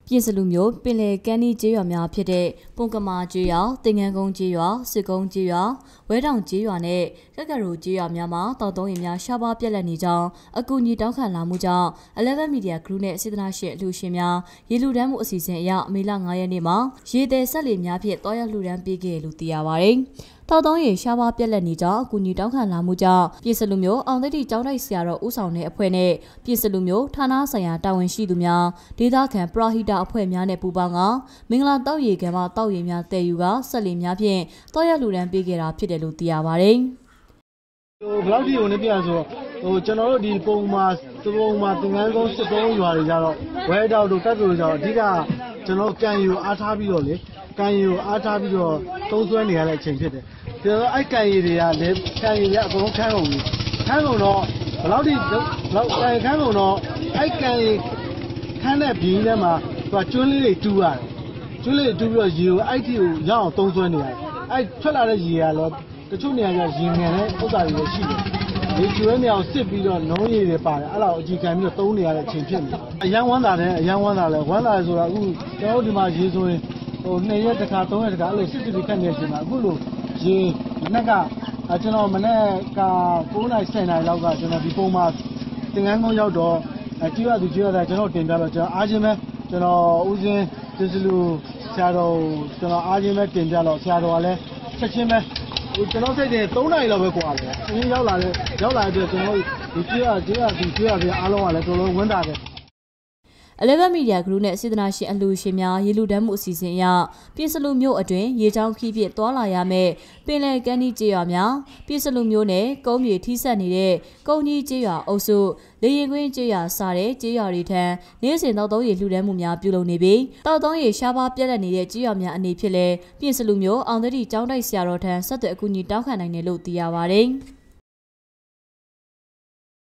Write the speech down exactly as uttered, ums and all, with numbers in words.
ပြည်စလူမျိုးပင်လယ်ကမ်းနီးကျေးရွာများဖြစ်တဲ့ပုံကမာကျေးရွာတင်ငန်းကုန်းကျေးရွာစစ်ကုန်းကျေးရွာဝဲတောင်ကျေးရွာနဲ့ကက်ကရိုကျေးရွာများမှာတောက်သုံးရင်များရှားပါးပြက်လက်နေကြောင်းအကူအညီတောင်းခံလာမှုကြောင့်eleven Media Group နဲ့စေတနာရှင်အလှူရှင်များရေလူတန်းမှုအစီအစဉ်အရမေလnineရက်နေ့မှာရေသည်ဆက်လီများဖြင့်တောက်ရလှူဒန်းပေးခဲ့လို့သိရပါတယ်။တောက်သုံးရင်ရှားပါးပြက်လက်နေကြောင်းအကူအညီတောင်းခံလာမှုကြောင့်ပြည်စလူမျိုးအောင်သိတိကျောင်းတိုက်ဆရာတော်ဦးဆောင်တဲ့အဖွဲ့နဲ့ပြည်စလူမျိုးဌာနဆိုင်ရာတာဝန်ရှိသူများဒေသခံပရဟိတအဖွဲ့များနဲ့ပူးပေါင်းကမင်္ဂလာတောက်ရီကံမှာတောက်ရီများတည်ယူကဆက်လီများဖြင့်တောက်ရလှူဒန်းပေးခဲ့တာဖြစ်တယ်လို့သိရပါတယ်။ဟိုဘလောက်ဒီကိုနေပြဆိုဟိုကျွန်တော်တို့ဒီပုံမှာပုံမှာသင်္ကန်းကုန်းစစ်ကုန်းရွာတွေကြတော့ဝဲတောက်တို့တက်တို့ကြတော့အဓိကကျွန်တော်ကံယူအားထားပြီးတော့လေကံယူအားထားပြီးတော့သုံးစွဲနေရတဲ့အချိန်ဖြစ်တယ်။ဒါတော့အဲ့ကံရည်တွေကလေကံရည်တွေအကုန်လုံးခန်းကုန်ပြီ။ခန်းကုန်တော့ဘလောက်ဒီဘလောက်ကံခန်းကုန်တော့အဲ့ကံရည်ခန်းတဲ့ဘီးထဲမှာသူကကျွန်းလေးတွေတူးရတယ်။ကျွန်းလေးတူးပြီးတော့ရေကိုအဲ့ဒီကိုရအောင်သုံးစွဲနေရတယ်။အဲ့ထွက်လာတဲ့ရေကလည်းတချို့နေရာကျရေငန်တဲ့ဥစ္စာတွေလည်းရှိတယ်။ဒီကျွန်းနေအောင်စစ်ပြီးတော့နှုံးရည်တွေပါတယ်အဲ့လောက်အကြည့်ခံပြီးတော့သုံးနေရတဲ့အချိန်ဖြစ်နေ။အရန်ဝမ်းသာတယ်အရန်ဝမ်းသာတယ်ဝမ်းသာတယ်ဆိုတာအခုကျွန်တော်တို့ဒီမှာရေဆိုရင်ဟိုနှစ်ရက်တစ်ခါသုံးရက်တစ်ခါအဲ့လိုစစ်စစ်ခတ်နေတဲ့အချိန်မှာအခုလိုရေမနေ့ကကျွန်တော်မနေ့ကnineနာရီtenနာရီလောက်ကကျွန်တော်ဒီပုံမှာသင်္ကန်းကုန်းရောက်တော့အကြည့်ရသူကြည့်ရတာကျွန်တော်တင်ပြတော့ကျွန်တော်အားချင်းပဲကျွန်တော်ဦးစင်းဒီစလူဆရာတော်ကျွန်တော်အားချင်းပဲတင်ပြတော့ဆရာတော်ကလည်းချက်ချင်းပဲကျွန်တော်စိတ်တင်threeနာရီလောက်ပဲကွာတယ်အင်းရောက်လာတယ်ရောက်လာတဲ့ကျွန်တော်ဒီကြည့်ရကြည့်ရဒီကြည့်ရပြအားလုံးကလည်းတော်တော်ဝန်းတာတယ် eleven Media Group နဲ့စေတနာရှင်အလှူရှင်များရေလူတန်းမှုအစီအစဉ်အရပြည်စလူမျိုးအတွင်းရေချောင်းခီးဖြင့်တွာလာရမယ်ပင်လယ်ကမ်းနီးကျေးရွာများပြည်စလူမျိုးနဲ့ကုန်းမြေထိဆက်နေတဲ့ကုန်းကြီးကျေးရွာအုပ်စုလေရင်ကွင်းကျေးရွာစတဲ့ကျေးရွာတွေထံနေ့စဉ်တောက်သုံးရေလှူဒန်းမှုများပြုလုပ်နေပြီးတောက်သုံးရေရှားပါးပြက်လက်နေတဲ့ကျေးရွာများအနေဖြင့်လည်းပြည်စလူမျိုးအောင်သိတိကျောင်းတိုက်ဆရာတော်ထံဆက်သွယ်အကူအညီတောင်းခံနိုင်တယ်လို့သိရပါတယ်။